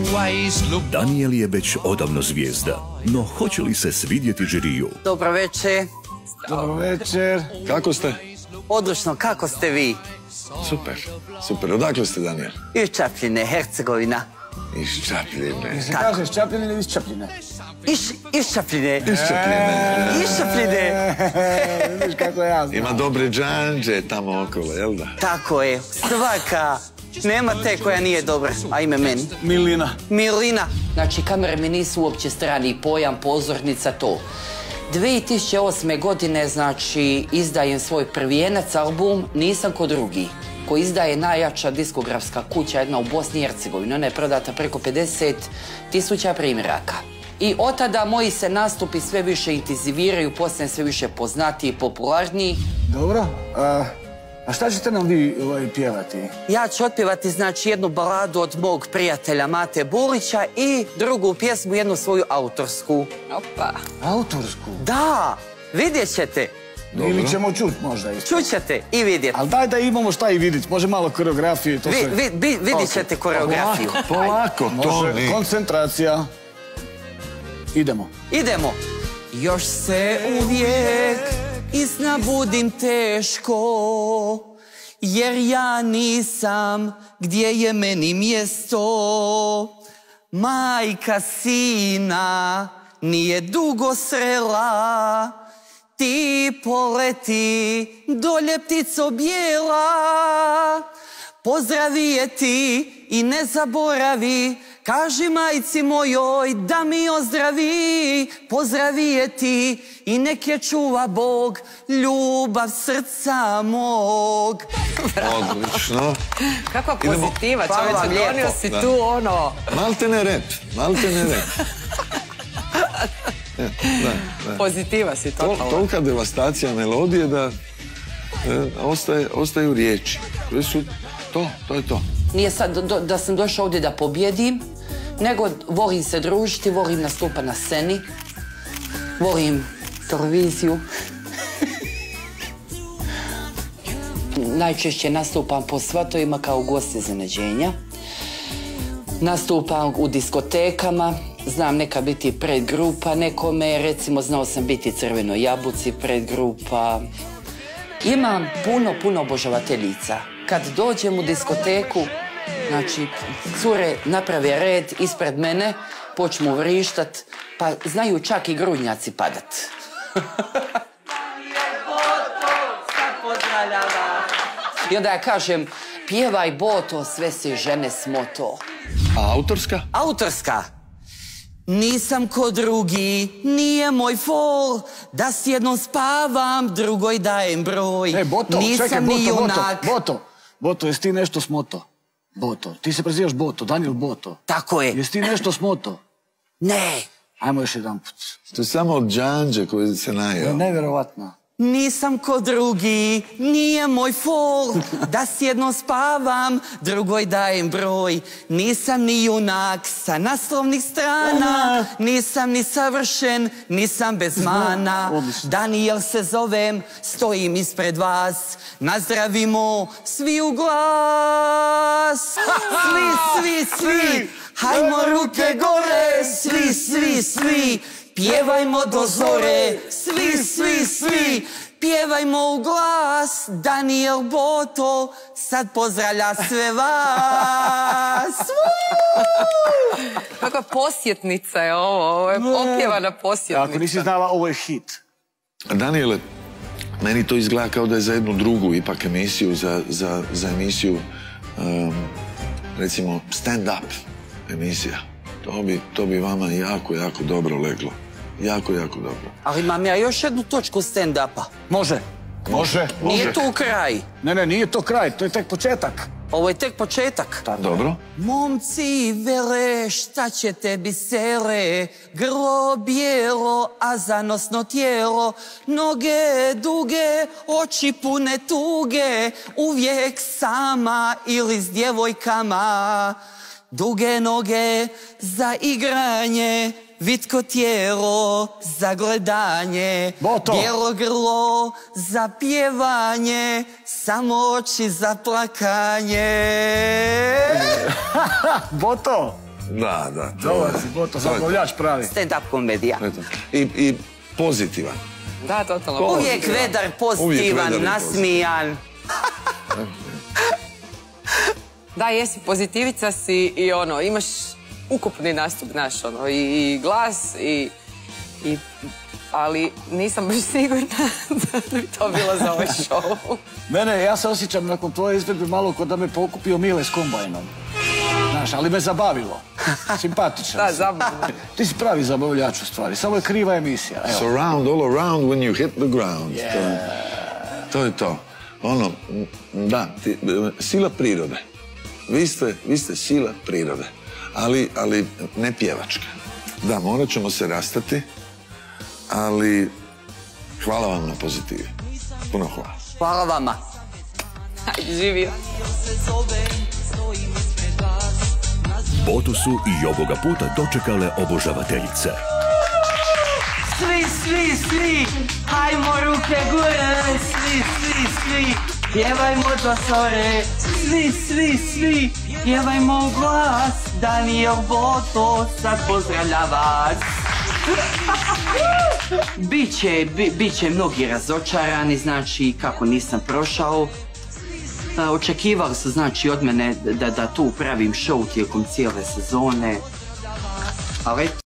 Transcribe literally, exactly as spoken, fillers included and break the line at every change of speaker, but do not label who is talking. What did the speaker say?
Daniel je već odavno zvijezda, no hoće li se svidjeti žiriju?
Dobro večer.
Dobro večer. Kako ste?
Odlično, kako ste vi?
Super, super. Odakle ste, Daniel?
Iz Čapljine, Hercegovina.
Iz Čapljine.
Se kaže iz Čapljine ili iz Čapljine?
Iš, iz Čapljine.
Iz Čapljine.
Iz Čapljine.
Vidiš kako ja znam.
Ima dobre džanđe tamo okolo, jel da?
Tako je, svaka. Nema te koja nije dobra, a ime meni.
Milina.
Milina.
Znači, kamere mi nisu uopće strani pojam, pozornica, to. dvije tisuće osme. godine, znači, izdajem svoj prvijenac album Nisam ko drugi, koji izdaje najjača diskografska kuća, jedna u Bosni i Hercegovini. Ona je prodata preko pedeset tisuća primjeraka. I od tada moji se nastupi sve više intenziviraju, postane sve više poznatiji, popularniji.
Dobro. A, a šta ćete nam vi ovaj, pjevati?
Ja ću otpjevati, znači, jednu baladu od mog prijatelja Mate Burića i drugu pjesmu, jednu svoju autorsku.
Opa.
Autorsku?
Da, vidjet ćete.
Ili ćemo čut možda isto.
Čućete i vidjeti.
Ali daj da imamo šta i vidjeti. Može malo koreografije. To
Vi,
sve.
vi, vi, vidjet ćete koreografiju.
Polako, polako, to
Može,
mi.
koncentracija. Idemo.
Idemo. Još se uvijek isna budim teško, jer ja nisam gdje je meni mjesto. Majka sina nije dugo srela, ti poleti dolje ptico bijela. Pozdravi je ti i ne zaboravi, kaži majci mojoj da mi ozdravi. Pozdravi je ti i nek je čuva Bog, ljubav srca mog.
Odlično.
Kakva
Idemo.
pozitiva,
Hvala vam
čovječe, donio
lijepo.
si
Da.
tu ono...
Malte ne rep, malte ne rep. Da, da.
Pozitiva si
To,
totalno.
tolika devastacija melodije da e, ostaje, ostaju riječi. Koje su to, to je to.
Nije sad do, da sam došla ovdje da pobjedim, nego volim se družiti, volim nastupa na sceni, volim televiziju. Najčešće nastupam po svatovima kao gost iznenađenja. Nastupam u diskotekama, znam neka biti predgrupa nekome, recimo znao sam biti Crvenoj jabuci predgrupa. Imam puno, puno obožavateljica. Kad dođem u diskoteku, znači, cure naprave red ispred mene, počnu vrištat, pa znaju čak i grudnjaci padat. I onda ja kažem, pjevaj Boto, sve se žene smoto.
A autorska?
Autorska. Nisam ko drugi, nije moj fol, da s jednom spavam, drugoj dajem broj.
E, Boto,
Nisam
čekaj,
ni
Boto, Boto,
junak.
Boto. Boto, jesi ti nešto smoto? Boto, ti se prezivaš Boto, Daniel Boto.
Tako je.
Jesi ti nešto smoto?
Ne.
Ajmo još jedan put.
To je samo od džanđe koji se najeo.
Nevjerovatno.
Nisam ko drugi, nije moj fol, da s jednom spavam, drugoj dajem broj. Nisam ni junak sa naslovnih strana, nisam ni savršen, nisam bez mana.
Odlično.
Daniel se zovem, stojim ispred vas, nazdravimo svi u glas. Svi, svi, svi, hajmo ruke gore, svi, svi, svi. Pjevajmo do zore, svi, svi, svi, pjevajmo u glas, Daniel Boto sad pozdravlja sve vas.
Kakva posjetnica je ovo, ovo je opjevana posjetnica.
Ako nisi znala, ovo je hit.
Daniele, meni to izgleda kao da je za jednu drugu ipak emisiju, za, za, za emisiju, um, recimo, stand-up emisija. To bi, to bi vama jako, jako dobro leglo. Jako, jako dobro.
Ali imam ja još jednu točku stand-upa.
Može. Može.
Nije tu kraj.
Ne, ne, nije to kraj, to je tek početak.
Ovo je tek početak.
Dobro?
Momci vele, šta će tebi sele, grlo bijelo, a zanosno tijelo, noge duge, oči pune tuge, uvijek sama ili s djevojkama. Duge noge za igranje, vitko tijelo za gledanje,
Boto.
bijelo grlo za pjevanje, samo oči za plakanje.
Boto,
Da, da.
Dobar si, Boto, zabavljač pravi.
Stand-up komedija.
I, I pozitivan.
Da, totalno.
Uvijek vedar, pozitivan, nasmijan.
Da, jesi, pozitivica si i ono, imaš ukupni nastup, znaš, ono, i glas, i... ali nisam baš sigurna da bi to bilo za ovaj show.
Mene, ja se osjećam nakon tvoje izvedbe malo kod da me pokupio Mile s kombajnom. Znaš, ali me zabavilo. Simpatičan
Da,
si.
zabavno.
Ti si pravi zabavljač u stvari, samo je kriva emisija. Evo.
Surround, all around when you hit the ground. To, to je to. Ono, da, ti, sila prirode. Vi ste, vi ste sila prirode. Ali, ali ne pjevačka. Da, morat ćemo se rastati, ali hvala vam na pozitivi. Puno hvala.
Hvala vama.
Ajde, živio.
Botu su i ovoga puta dočekale obožavateljice.
Svi, svi, svi, hajmo ruke gore, svi, svi, svi, pjevajmo do zore, svi, svi, svi, pjevajmo u glas, Daniel Boto sad pozdravlja vas. Biće, bi, biće mnogi razočarani, znači kako nisam prošao. Očekivali su znači od mene da, da tu pravim show tijekom cijele sezone, ali